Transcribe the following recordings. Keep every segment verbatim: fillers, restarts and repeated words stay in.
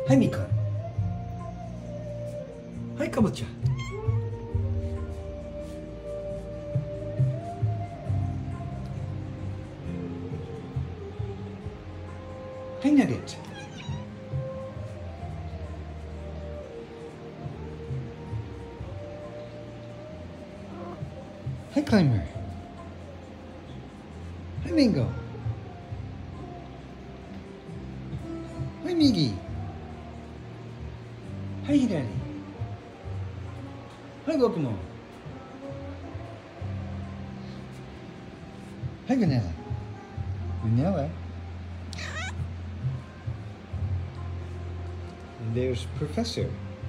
はい、みかん。はい、かぼちゃ。はい、ナゲット。はい、クライマー。はい、メンゴー。はい、右。はい、左。はい、僕も。はい、バナナ。バナナ。And there's Professor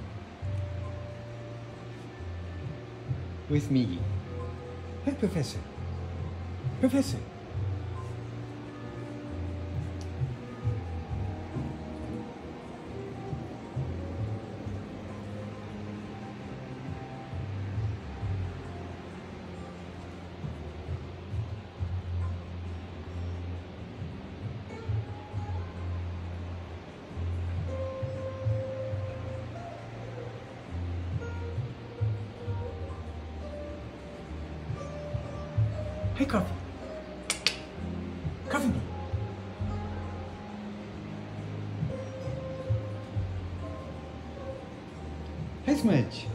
with Miggy. Hi, Professor. Professor. Hi, coffee. Coffee me. Hi, Smudge.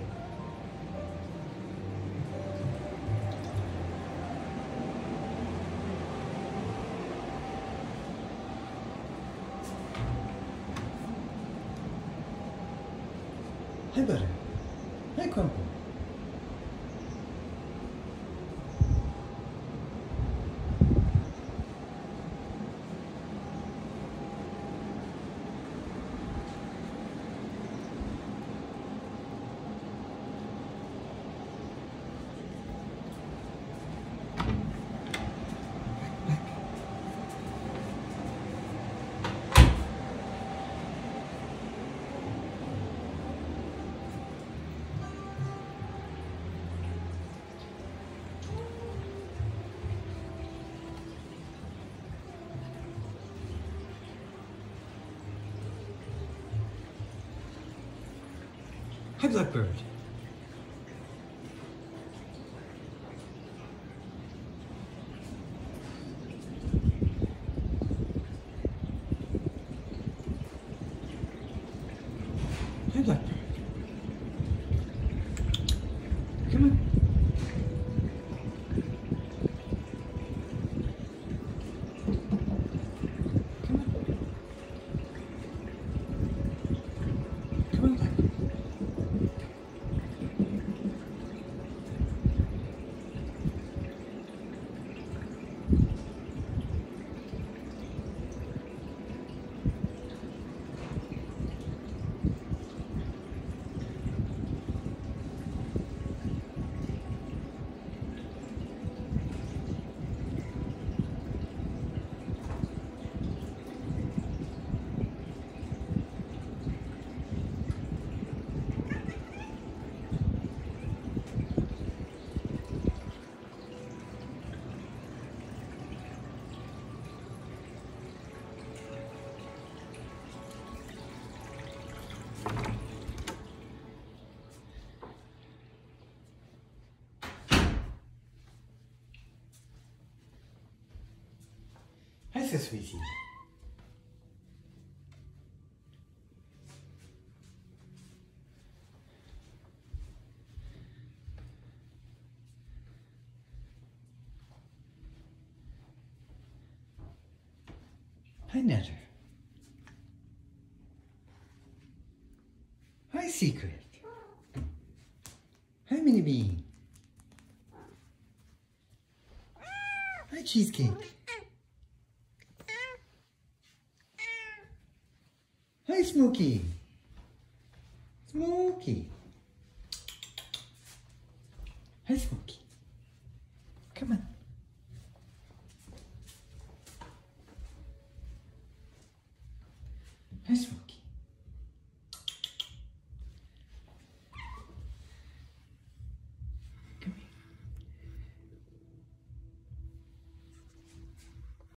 Hi, Butter. Hi, Crumple. Hi, Blackbird. Hi, Blackbird. Come on. Come on. Come on, Blackbird. Hi, so sweetie. Hi, Netter. Hi, Secret. Hi, Mini Bean. Hi, Cheesecake. Hi, Smokey. Smokey. Hi, Smokey. Come on. Hi, Smokey.